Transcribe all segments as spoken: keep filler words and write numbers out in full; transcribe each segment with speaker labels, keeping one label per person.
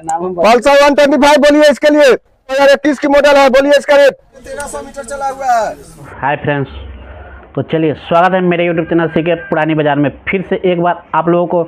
Speaker 1: Pulsar one twenty five बोलिए इसके लिए, दो हज़ार इक्कीस की मॉडल है, बोलिए इसका रेट। तेरह सौ मीटर चला हुआ है।
Speaker 2: हाय फ्रेंड्स, तो चलिए स्वागत है मेरे यूट्यूब चैनल सी के पुरानी बाजार में। फिर से एक बार आप लोगों को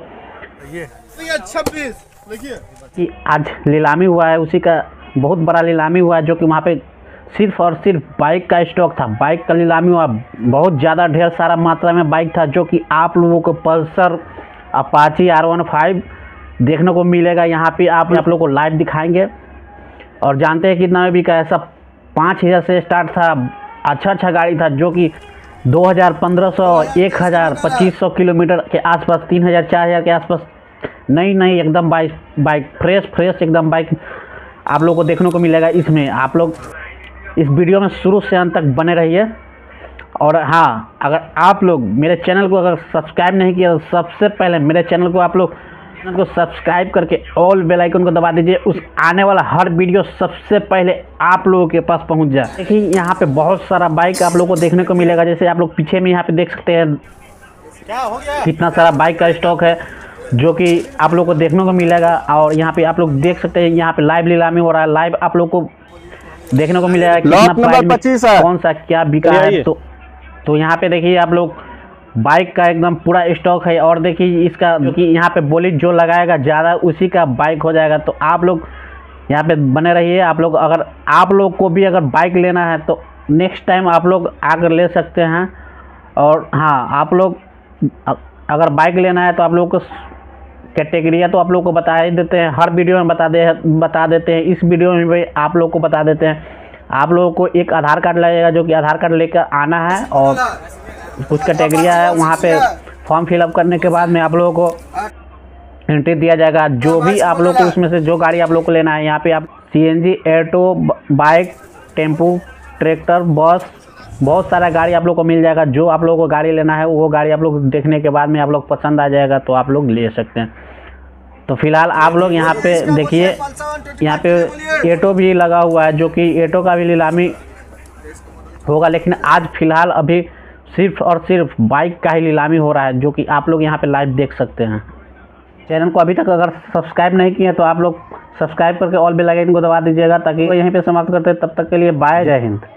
Speaker 1: छब्बीस देखिए
Speaker 2: कि आज नीलामी हुआ है, उसी का बहुत बड़ा नीलामी हुआ है, जो कि वहाँ पे सिर्फ और सिर्फ बाइक का स्टॉक था। बाइक का नीलामी हुआ, बहुत ज़्यादा ढेर सारा मात्रा में बाइक था, जो कि आप लोगों को Pulsar Apache R one five देखने को मिलेगा। यहाँ पे आप आप लोगों को लाइव दिखाएंगे और जानते हैं कितना में बिका है। सब पाँच हज़ार से स्टार्ट था, अच्छा अच्छा गाड़ी था, जो कि दो हज़ार, पंद्रह सौ, एक हज़ार, पच्चीस सौ किलोमीटर के आसपास, तीन हज़ार, चार हज़ार के आसपास नई नई एकदम बाइक बाइक फ्रेश फ्रेश एकदम बाइक आप लोगों को देखने को मिलेगा। इसमें आप लोग इस वीडियो में शुरू से अंत तक बने रहिए। और हाँ, अगर आप लोग मेरे चैनल को अगर सब्सक्राइब नहीं किया तो सबसे पहले मेरे चैनल को आप लोग चैनल को सब्सक्राइब करके ऑल बेल आइकन को दबा दीजिए। उस आने वाला हर वीडियो सबसे पहले आप लोगों के पास पहुंच जाए। देखिए यहाँ पे बहुत सारा बाइक आप लोगों को देखने को मिलेगा। जैसे आप लोग पीछे में यहाँ पे देख सकते हैं
Speaker 1: क्या हो गया,
Speaker 2: कितना सारा बाइक का स्टॉक है, जो कि आप लोग को देखने को मिलेगा। और यहाँ पे आप लोग देख सकते हैं, यहाँ पे लाइव नीलामी हो रहा है। लाइव आप लोग को देखने को मिलेगा कितना प्राइस में कौन सा क्या बिका है। तो तो यहाँ पे देखिए आप लोग बाइक का एकदम पूरा स्टॉक है। और देखिए इसका जो कि यहाँ पे बोलिट जो लगाएगा ज़्यादा उसी का बाइक हो जाएगा। तो आप लोग यहाँ पे बने रहिए। आप लोग अगर आप लोग को भी अगर बाइक लेना है तो नेक्स्ट टाइम आप लोग आकर ले सकते हैं। और हाँ, आप लोग अगर बाइक लेना है तो आप लोग को कैटेगरिया तो आप लोग को बता ही देते हैं, हर वीडियो में बता दे बता देते हैं। इस वीडियो में भी आप लोग को बता देते हैं। आप लोगों को एक आधार कार्ड लगेगा, जो कि आधार कार्ड लेकर आना है। और कुछ कैटेगरिया है, वहाँ पे फॉर्म फिलअप करने के बाद में आप लोगों को एंट्री दिया जाएगा। जो भी आप लोग को उसमें से जो गाड़ी आप लोग को लेना है, यहाँ पे आप CNG, auto, bike, tempo, tractor, bus, बहुत सारा गाड़ी आप लोग को मिल जाएगा। जो आप लोगों को गाड़ी लेना है वो गाड़ी आप लोग देखने के बाद में आप लोग पसंद आ जाएगा तो आप लोग ले सकते हैं। तो फिलहाल आप लोग यहाँ पे देखिए, यहाँ पे ऑटो भी लगा हुआ है, जो कि ऑटो का भी नीलामी होगा। लेकिन आज फिलहाल अभी सिर्फ और सिर्फ बाइक का ही नीलामी हो रहा है, जो कि आप लोग यहाँ पे लाइव देख सकते हैं। चैनल को अभी तक अगर सब्सक्राइब नहीं किए तो आप लोग सब्सक्राइब करके ऑल बेल आइकन को दबा दीजिएगा, ताकि यहीं पे समाप्त करते हैं। तब तक के लिए बाय, जय हिंद।